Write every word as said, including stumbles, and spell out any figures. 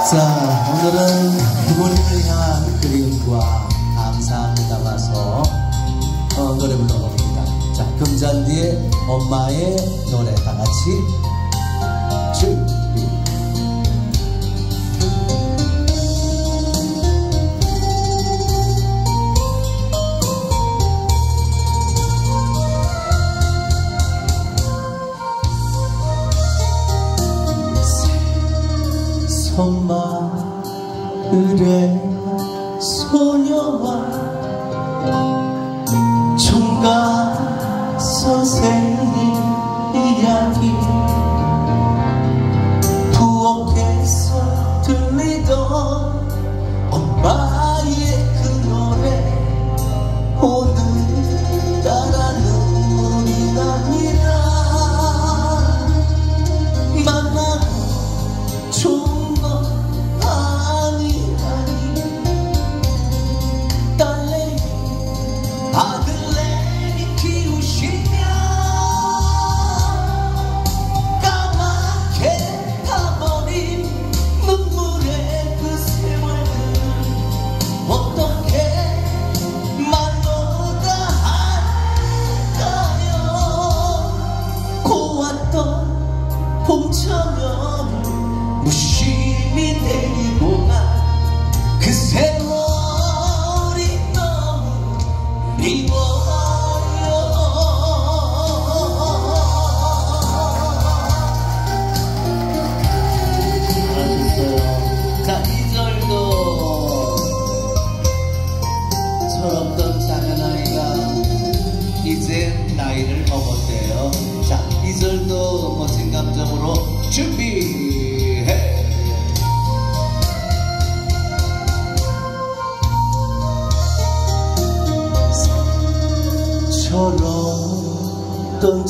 자, 오늘은 부모님을 향한 그리움과 감사함을 담아서 어, 노래 불러봅니다. 자, 금잔디의 엄마의 노래 다 같이 준비. 손마을의 소녀와 총각 선생님 이야기 부엌에서 들리던 엄마의 그 노래 오늘따라 눈물이 납니다. 만나고 좋은 아들내미 키우시며 까맣게 타버린 눈물의 그 세월을 어떻게 말로 다 할까요? 고왔던 봄처럼 무심히 데리고 간 그 세월이 너무 미워요. 알겠어요. 자, 이 절도 철없던 작은 아이가 이제 나이를 먹었대요. 자, 이 절도 멋진 감정으로 준비해. 철없던